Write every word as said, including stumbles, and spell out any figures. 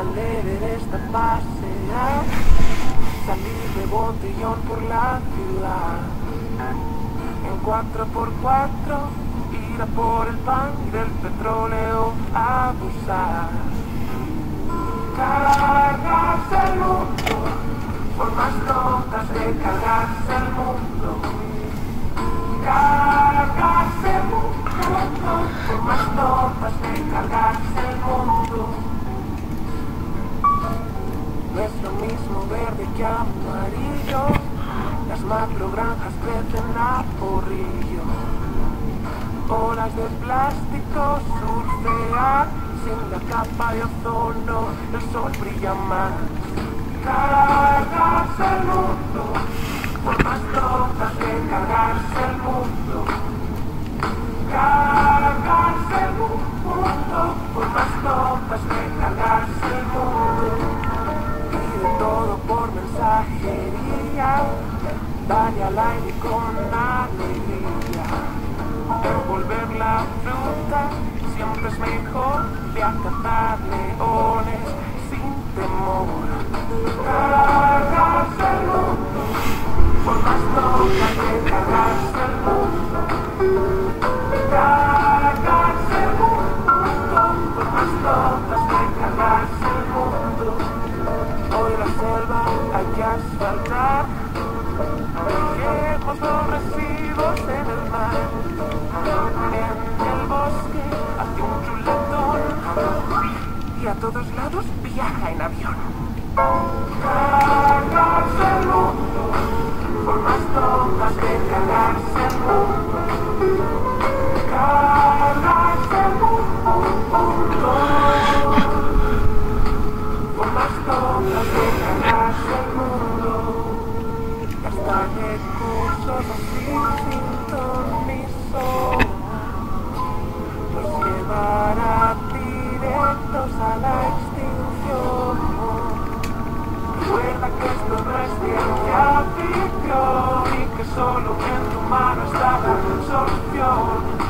al Everest a pasear, salir de botellón por la ciudad, en cuatro por cuatro, ir a por el pan y del petróleo a abusar. Cargarse el mundo, por más notas de cargarse el mundo. Cargarse el mundo, por más notas de cargarse el mundo. No es lo mismo verde que amarillo, las macrogranjas crecen a porrillo. Olas de plástico surfear, sin la capa de ozono el sol brilla más. Cargarse el mundo, por más notas de cargarse el mundo. Cargarse el mundo, por más notas de cargarse el mundo. Y de todo por mensajería, dale al aire con alegría. Envolver la fruta siempre es mejor de cazar leones sin temor. Cargarse el mundo, por más notas de cargarse el mundo. Cargarse el mundo, por más notas de cargarse el mundo. Hoy la selva hay que asfaltar, dejemos los residuos en el mar. En el bosque hace un chuletón y a todos lados viaja en avión. Cargarse el mundo, por más notas de cargarse el mundo. Cargarse el mundo, por más notas de cargarse el mundo. Gastar recursos así sin ton ni son, los llevará directos a la extinción. Recuerda que esto no es ciencia ficción y que solo en tu mano está la solución.